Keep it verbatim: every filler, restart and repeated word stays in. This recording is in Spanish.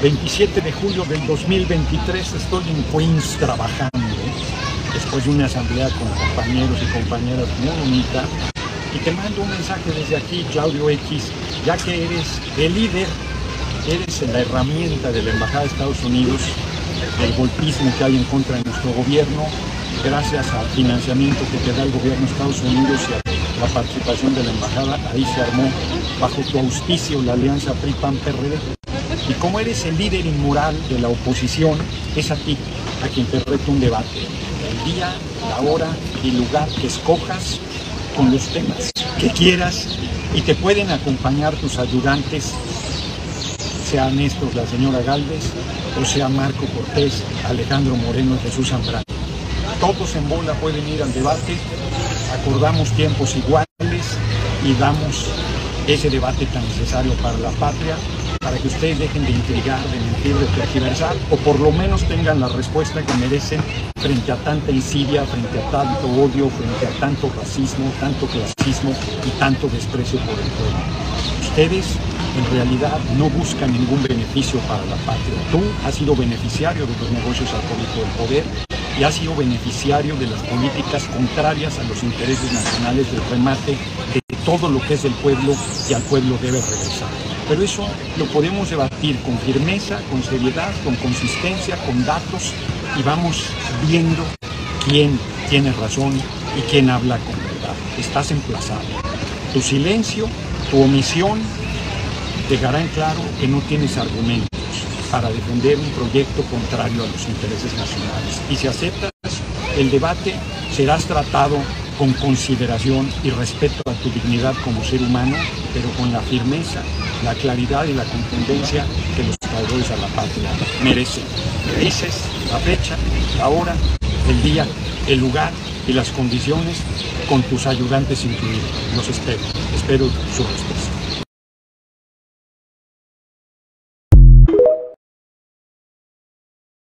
veintisiete de julio del dos mil veintitrés estoy en Queens trabajando, después de una asamblea con compañeros y compañeras muy bonita, y te mando un mensaje desde aquí, Claudio X, ya que eres el líder, eres la herramienta de la Embajada de Estados Unidos, del golpismo que hay en contra de nuestro gobierno, gracias al financiamiento que te da el gobierno de Estados Unidos y a la participación de la Embajada. Ahí se armó bajo tu auspicio la alianza P R I PAN P R D. Y como eres el líder inmoral de la oposición, es a ti a quien te reto un debate. El día, la hora y el lugar que escojas con los temas que quieras, y te pueden acompañar tus ayudantes, sean estos la señora Gálvez, o sea Marco Cortés, Alejandro Moreno y Jesús Zambrano. Todos en bola pueden ir al debate, acordamos tiempos iguales y damos ese debate tan necesario para la patria, para que ustedes dejen de intrigar, de mentir, de tergiversar, o por lo menos tengan la respuesta que merecen frente a tanta insidia, frente a tanto odio, frente a tanto racismo, tanto clasismo y tanto desprecio por el pueblo. Ustedes en realidad no buscan ningún beneficio para la patria. Tú has sido beneficiario de los negocios alcohólicos del poder y has sido beneficiario de las políticas contrarias a los intereses nacionales, del remate de todo lo que es del pueblo y al pueblo debe regresar. Pero eso lo podemos debatir con firmeza, con seriedad, con consistencia, con datos, y vamos viendo quién tiene razón y quién habla con verdad. Estás emplazado. Tu silencio, tu omisión dejará en claro que no tienes argumentos para defender un proyecto contrario a los intereses nacionales. Y si aceptas el debate, serás tratado con consideración y respeto a tu dignidad como ser humano, pero con la firmeza, la claridad y la contundencia que los traidores a la patria merecen. Me dices la fecha, la hora, el día, el lugar y las condiciones, con tus ayudantes incluidos. Los espero, espero su respuesta.